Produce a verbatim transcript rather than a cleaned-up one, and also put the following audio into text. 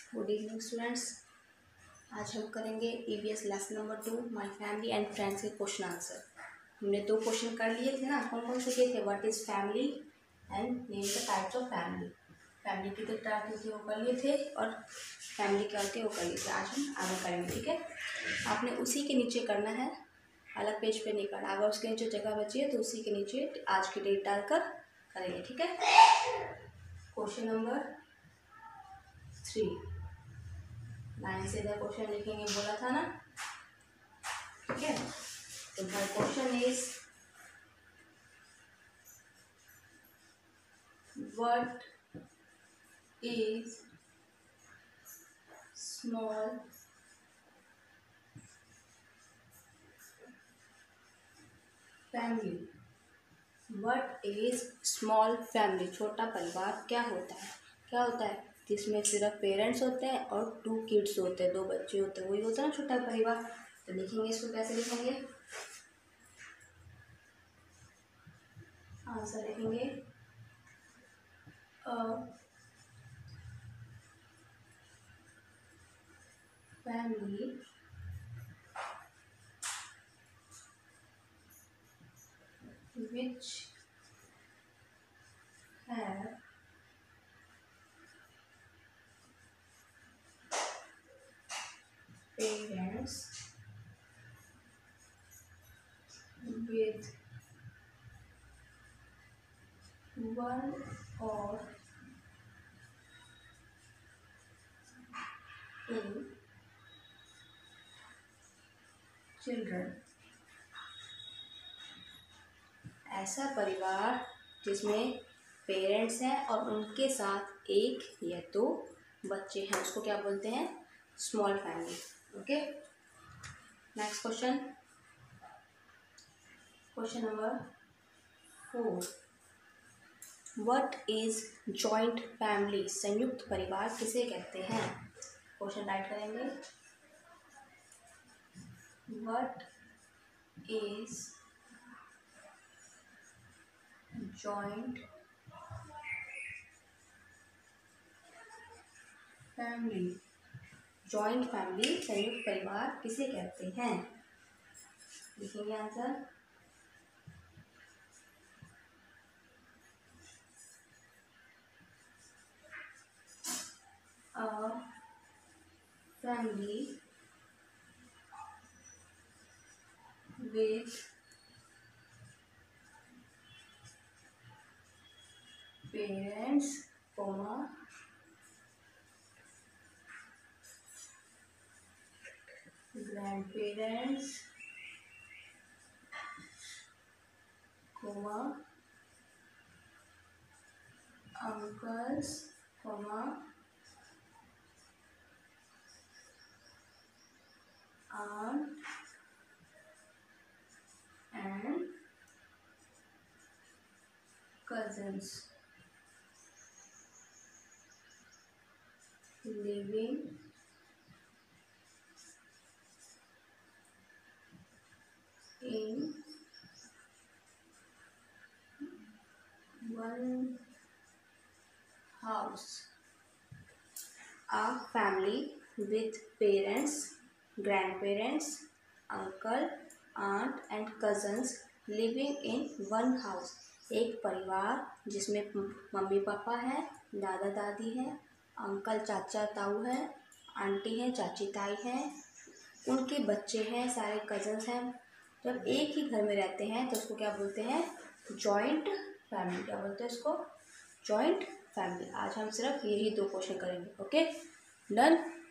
Good evening students. आज हम करेंगे EVS lesson number two my family and friends के क्वेश्चन आंसर। हमने दो क्वेश्चन कर लिए थे ना, कौन कौन से किए थे? What is family and name the types of family. Family कितने टाइप होती है वो कर लिए थे, और फैमिली क्या होती है वो कर लिए थे। आज हम आगे करेंगे, ठीक है। आपने उसी के नीचे करना है, अलग पेज पे नहीं करना। अगर उसके नीचे जगह बची है तो उसी के नीचे आज की डेट डालकर करेंगे, ठीक है। क्वेश्चन नंबर थ्री, लाइन से इधर क्वेश्चन लिखेंगे, बोला था ना, ठीक है। तो the question is what is small family. What is small family, छोटा परिवार क्या होता है? क्या होता है? जिसमें सिर्फ पेरेंट्स होते हैं और टू किड्स होते हैं, दो बच्चे होते हैं, वही होता है ना छोटा परिवार। तो लिखेंगे इसको, कैसे लिखेंगे? आंसर लिखेंगे a family which have parents with one or two children। ऐसा परिवार जिसमें पेरेंट्स हैं और उनके साथ एक या दो बच्चे हैं, उसको क्या बोलते हैं? Small family. Okay, next question, question number four. What is joint family, संयुक्त परिवार किसे कहते हैं? क्वेश्चन राइट करेंगे, what is joint family. Joint family, संयुक्त परिवार किसे कहते हैं? लिखेंगे answer, a family with parents, comma, grandparents, comma, uncles, comma, aunt and cousins living in one house। A family with parents, grandparents, uncle, aunt and cousins living in one house। एक परिवार जिसमें mummy papa हैं, दादा दादी हैं, uncle चाचा ताऊ हैं, आंटी हैं, चाची ताई हैं, उनके बच्चे हैं, सारे कजन्स हैं। जब एक ही घर में रहते हैं तो उसको क्या बोलते हैं? Joint family. क्या बोलते हैं इसको? Joint family. आज हम सिर्फ यही दो क्वेश्चन करेंगे। Okay, done.